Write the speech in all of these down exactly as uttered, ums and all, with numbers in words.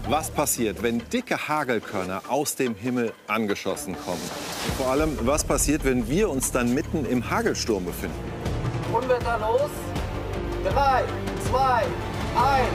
Was passiert, wenn dicke Hagelkörner aus dem Himmel angeschossen kommen? Und vor allem, was passiert, wenn wir uns dann mitten im Hagelsturm befinden? Unwetter los. Drei, zwei, eins.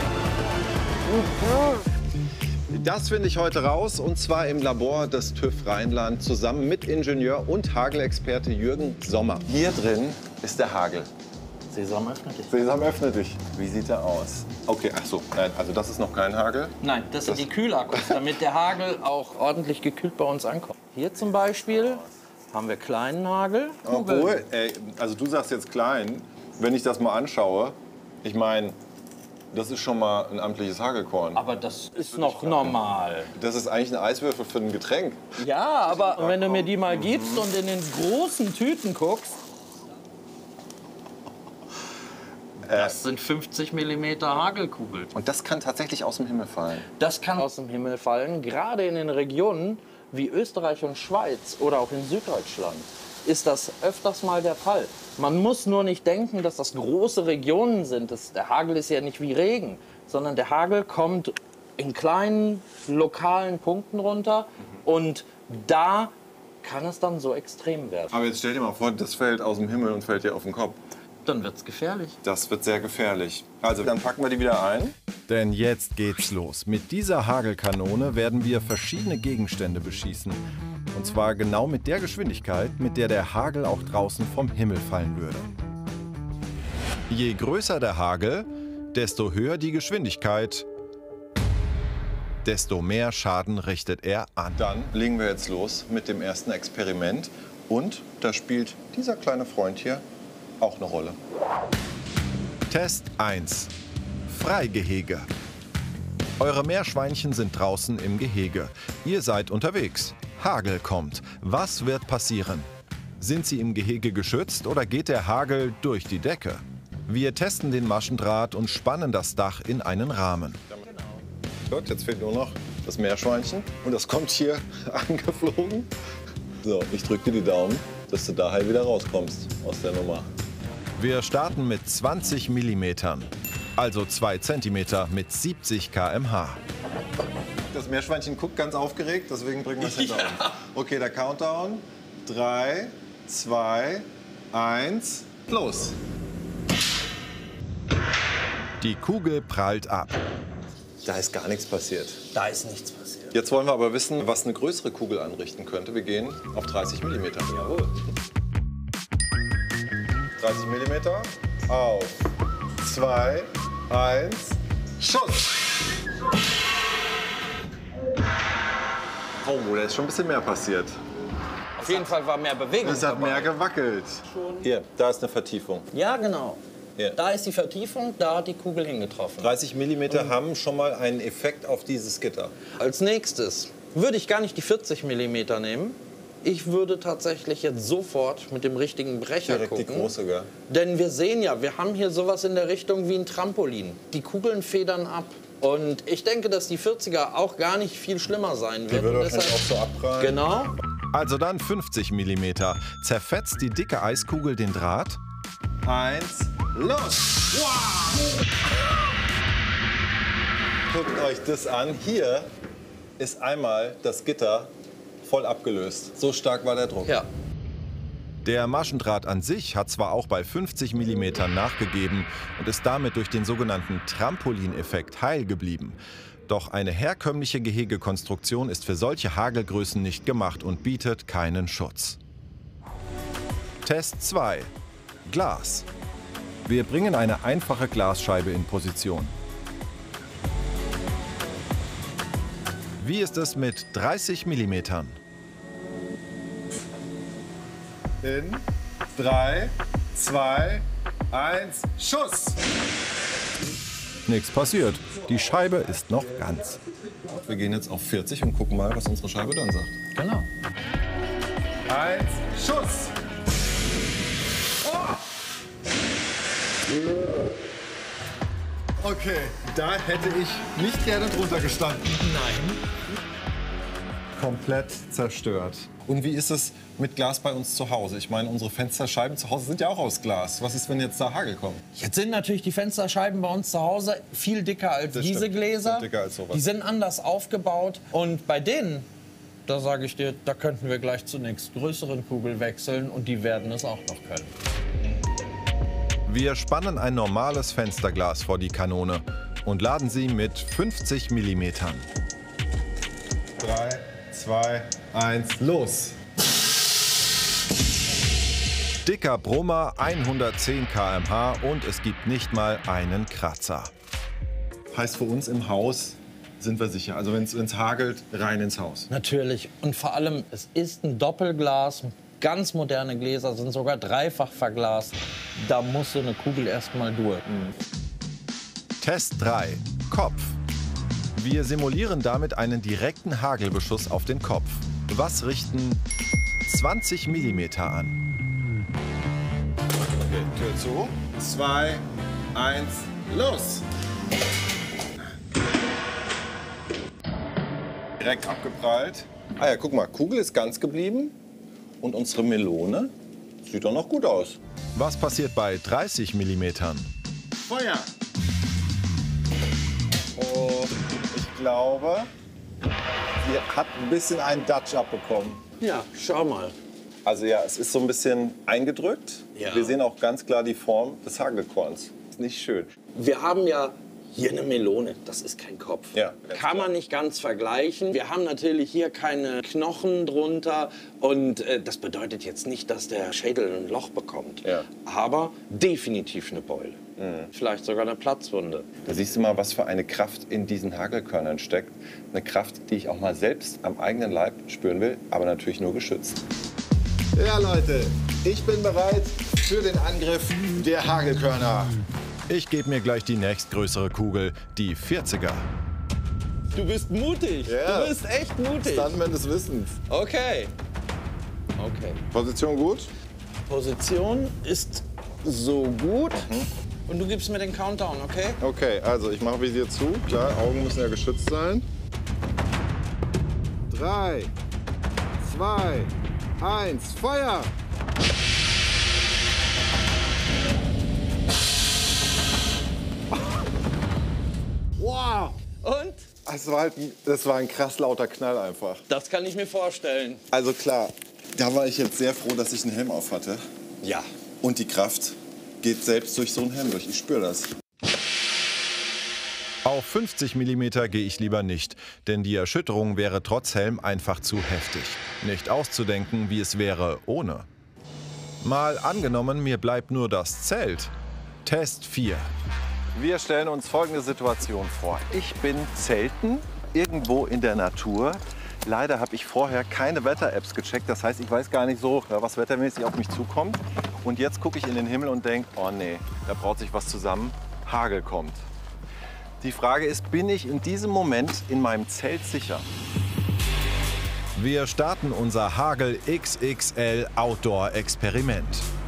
Das finde ich heute raus, und zwar im Labor des TÜV Rheinland zusammen mit Ingenieur und Hagelexperte Jürgen Sommer. Hier drin ist der Hagel. Sesam, öffne dich. Sesam, öffne dich. Wie sieht er aus? Okay, ach so, nein, also das ist noch kein Hagel. Nein, das sind die Kühlakkus, damit der Hagel auch ordentlich gekühlt bei uns ankommt. Hier zum Beispiel haben wir kleinen Hagel. Obwohl, ey, also du sagst jetzt klein, wenn ich das mal anschaue, ich meine, das ist schon mal ein amtliches Hagelkorn. Aber das ist noch normal. Das ist eigentlich ein Eiswürfel für ein Getränk. Ja, aber wenn du mir die mal gibst und in den großen Tüten guckst, das sind fünfzig Millimeter Hagelkugeln. Und das kann tatsächlich aus dem Himmel fallen? Das kann aus dem Himmel fallen. Gerade in den Regionen wie Österreich und Schweiz oder auch in Süddeutschland ist das öfters mal der Fall. Man muss nur nicht denken, dass das große Regionen sind. Das, der Hagel ist ja nicht wie Regen, sondern der Hagel kommt in kleinen, lokalen Punkten runter. Und da kann es dann so extrem werden. Aber jetzt stell dir mal vor, das fällt aus dem Himmel und fällt dir auf den Kopf. Dann wird's gefährlich. Das wird sehr gefährlich. Also, dann packen wir die wieder ein. Denn jetzt geht's los. Mit dieser Hagelkanone werden wir verschiedene Gegenstände beschießen. Und zwar genau mit der Geschwindigkeit, mit der der Hagel auch draußen vom Himmel fallen würde. Je größer der Hagel, desto höher die Geschwindigkeit, desto mehr Schaden richtet er an. Dann legen wir jetzt los mit dem ersten Experiment. Und da spielt dieser kleine Freund hier auch eine Rolle. Test eins. Freigehege. Eure Meerschweinchen sind draußen im Gehege. Ihr seid unterwegs. Hagel kommt. Was wird passieren? Sind sie im Gehege geschützt oder geht der Hagel durch die Decke? Wir testen den Maschendraht und spannen das Dach in einen Rahmen. Gut, jetzt fehlt nur noch das Meerschweinchen. Und das kommt hier angeflogen. So, ich drücke dir die Daumen, dass du da halt wieder rauskommst aus der Nummer. Wir starten mit zwanzig Millimetern, also zwei Zentimeter mit siebzig Kilometer pro Stunde. Das Meerschweinchen guckt ganz aufgeregt, deswegen bringen wir es hinter uns. Okay, der Countdown. Drei, zwei, eins, los! Die Kugel prallt ab. Da ist gar nichts passiert. Da ist nichts passiert. Jetzt wollen wir aber wissen, was eine größere Kugel anrichten könnte. Wir gehen auf dreißig Millimeter. Jawohl. dreißig Millimeter. Auf. Zwei, eins, Schuss! Oh, da ist schon ein bisschen mehr passiert. Auf jeden Fall war mehr Bewegung Es hat dabei. mehr gewackelt. Hier, da ist eine Vertiefung. Ja, genau. Hier. Da ist die Vertiefung, da hat die Kugel hingetroffen. dreißig Millimeter haben schon mal einen Effekt auf dieses Gitter. Als nächstes würde ich gar nicht die vierzig Millimeter nehmen. Ich würde tatsächlich jetzt sofort mit dem richtigen Brecher Direkt gucken. die große, gell? Denn wir sehen ja, wir haben hier sowas in der Richtung wie ein Trampolin. Die Kugeln federn ab. Und ich denke, dass die vierziger auch gar nicht viel schlimmer sein wird. Die würde Und wahrscheinlich auch so abprallen. Genau. Also dann fünfzig Millimeter. Zerfetzt die dicke Eiskugel den Draht. Eins, los! Wow! Guckt euch das an. Hier ist einmal das Gitter voll abgelöst. So stark war der Druck. Ja. Der Maschendraht an sich hat zwar auch bei fünfzig Millimeter nachgegeben und ist damit durch den sogenannten Trampolineffekt heil geblieben. Doch eine herkömmliche Gehegekonstruktion ist für solche Hagelgrößen nicht gemacht und bietet keinen Schutz. Test zwei. Glas. Wir bringen eine einfache Glasscheibe in Position. Wie ist es mit dreißig Millimetern? In drei, zwei, eins, Schuss! Nichts passiert. Die Scheibe ist noch ganz. Wir gehen jetzt auf vierzig und gucken mal, was unsere Scheibe dann sagt. Genau. Eins, Schuss! Oh! Okay, da hätte ich nicht gerne drunter gestanden. Nein. komplett zerstört. Und wie ist es mit Glas bei uns zu Hause? Ich meine, unsere Fensterscheiben zu Hause sind ja auch aus Glas. Was ist, wenn jetzt da Hagel kommt? Jetzt sind natürlich die Fensterscheiben bei uns zu Hause viel dicker als Das diese stimmt. Gläser. Sind dicker als sowas. Die sind anders aufgebaut. Und bei denen, da sage ich dir, da könnten wir gleich zur nächsten größeren Kugel wechseln. Und die werden es auch noch können. Wir spannen ein normales Fensterglas vor die Kanone und laden sie mit fünfzig Millimetern. drei, zwei, eins, los! Dicker Brummer, hundertzehn Kilometer pro Stunde und es gibt nicht mal einen Kratzer. Heißt für uns im Haus sind wir sicher. Also wenn es hagelt, rein ins Haus. Natürlich. Und vor allem, es ist ein Doppelglas. Ganz moderne Gläser sind sogar dreifach verglast. Da muss so eine Kugel erst mal durch. Mhm. Test drei. Kopf. Wir simulieren damit einen direkten Hagelbeschuss auf den Kopf. Was richten zwanzig Millimeter an? Okay, Tür zu. Zwei, eins, los! Direkt abgeprallt. Ah ja, guck mal, Kugel ist ganz geblieben. Und unsere Melone sieht doch noch gut aus. Was passiert bei dreißig Millimetern? Feuer! Oh, ich glaube, sie hat ein bisschen einen Dutch abbekommen. Ja, schau mal. Also ja, es ist so ein bisschen eingedrückt. Ja. Wir sehen auch ganz klar die Form des Hagelkorns. Ist nicht schön. Wir haben ja hier eine Melone, das ist kein Kopf. Ja, kann man nicht ganz vergleichen. Wir haben natürlich hier keine Knochen drunter und äh, das bedeutet jetzt nicht, dass der Schädel ein Loch bekommt. Ja. Aber definitiv eine Beule. Mhm. Vielleicht sogar eine Platzwunde. Da siehst du mal, was für eine Kraft in diesen Hagelkörnern steckt. Eine Kraft, die ich auch mal selbst am eigenen Leib spüren will, aber natürlich nur geschützt. Ja, Leute, ich bin bereit für den Angriff der Hagelkörner. Ich gebe mir gleich die nächstgrößere Kugel, die vierziger. Du bist mutig. Ja. Du bist echt mutig. Stuntman des Wissens. Okay. Okay. Position gut? Position ist so gut. Mhm. Und du gibst mir den Countdown, okay? Okay, also ich mache Visier zu. Klar, Augen müssen ja geschützt sein. Drei, zwei, eins, Feuer! Wow! Und? Das war, halt, das war ein krass lauter Knall einfach. Das kann ich mir vorstellen. Also klar, da war ich jetzt sehr froh, dass ich einen Helm auf hatte. Ja. Und die Kraft geht selbst durch so einen Helm durch. Ich spüre das. Auf fünfzig Millimeter gehe ich lieber nicht, denn die Erschütterung wäre trotz Helm einfach zu heftig. Nicht auszudenken, wie es wäre ohne. Mal angenommen, mir bleibt nur das Zelt. Test vier. Wir stellen uns folgende Situation vor. Ich bin zelten, irgendwo in der Natur. Leider habe ich vorher keine Wetter-Apps gecheckt. Das heißt, ich weiß gar nicht so, was wettermäßig auf mich zukommt. Und jetzt gucke ich in den Himmel und denke, oh nee, da braut sich was zusammen. Hagel kommt. Die Frage ist, bin ich in diesem Moment in meinem Zelt sicher? Wir starten unser Hagel X X L Outdoor-Experiment.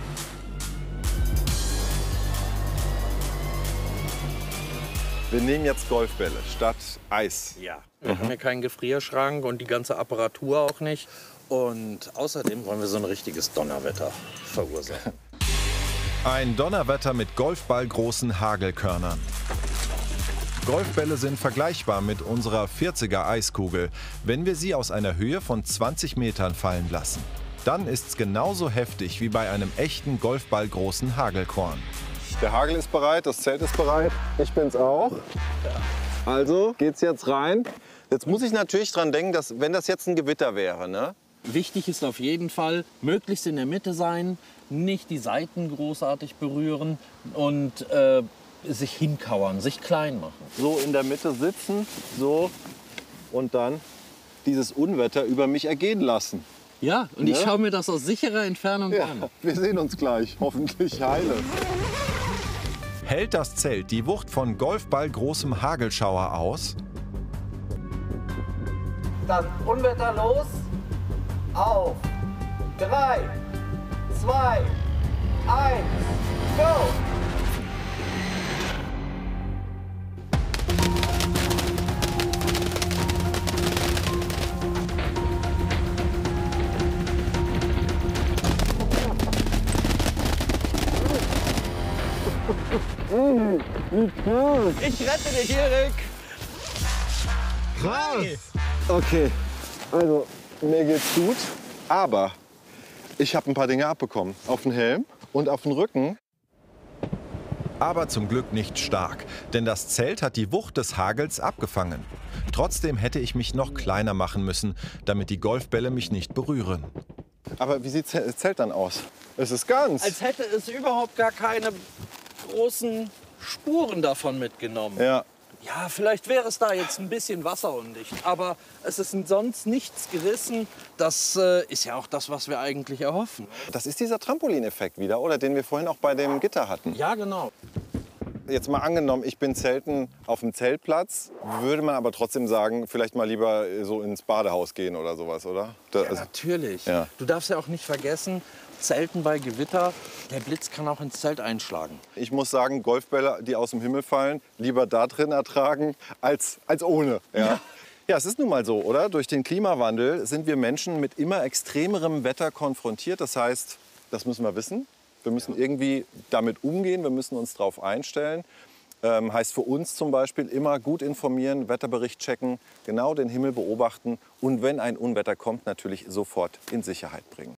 Wir nehmen jetzt Golfbälle statt Eis. Ja. Wir mhm. haben hier keinen Gefrierschrank und die ganze Apparatur auch nicht. Und außerdem wollen wir so ein richtiges Donnerwetter verursachen. Ein Donnerwetter mit golfballgroßen Hagelkörnern. Golfbälle sind vergleichbar mit unserer vierziger Eiskugel, wenn wir sie aus einer Höhe von zwanzig Metern fallen lassen. Dann ist es genauso heftig wie bei einem echten golfballgroßen Hagelkorn. Der Hagel ist bereit, das Zelt ist bereit. Ich bin's auch. Also geht's jetzt rein. Jetzt muss ich natürlich dran denken, dass wenn das jetzt ein Gewitter wäre, ne? Wichtig ist auf jeden Fall, möglichst in der Mitte sein, nicht die Seiten großartig berühren und äh, sich hinkauern, sich klein machen. So in der Mitte sitzen, so und dann dieses Unwetter über mich ergehen lassen. Ja, und ne? Ich schaue mir das aus sicherer Entfernung ja, an. Wir sehen uns gleich, hoffentlich heile. Hält das Zelt die Wucht von golfballgroßem Hagelschauer aus? Dann Unwetter los. Auf. Drei, zwei, eins, go! Ich rette dich, Erik. Okay, also mir geht's gut, aber ich habe ein paar Dinge abbekommen. Auf den Helm und auf den Rücken. Aber zum Glück nicht stark, denn das Zelt hat die Wucht des Hagels abgefangen. Trotzdem hätte ich mich noch kleiner machen müssen, damit die Golfbälle mich nicht berühren. Aber wie sieht das Zelt dann aus? Es ist ganz. Als hätte es überhaupt gar keine großen Spuren davon mitgenommen. Ja. Ja, vielleicht wäre es da jetzt ein bisschen wasserundicht, aber es ist sonst nichts gerissen. Das äh, ist ja auch das, was wir eigentlich erhoffen. Das ist dieser Trampolineffekt wieder, oder? Den wir vorhin auch bei dem Gitter hatten. Ja, genau. Jetzt mal angenommen, ich bin zelten auf dem Zeltplatz, würde man aber trotzdem sagen, vielleicht mal lieber so ins Badehaus gehen oder sowas, oder? Da, Ja, also, natürlich. Ja. Du darfst ja auch nicht vergessen, Zelten bei Gewitter, der Blitz kann auch ins Zelt einschlagen. ich muss sagen, Golfbälle, die aus dem Himmel fallen, lieber da drin ertragen als, als ohne. Ja. Ja. Ja, es ist nun mal so, oder? Durch den Klimawandel sind wir Menschen mit immer extremerem Wetter konfrontiert. Das heißt, das müssen wir wissen. Wir müssen irgendwie damit umgehen, wir müssen uns darauf einstellen. Ähm, heißt für uns zum Beispiel immer gut informieren, Wetterbericht checken, genau den Himmel beobachten und wenn ein Unwetter kommt, natürlich sofort in Sicherheit bringen.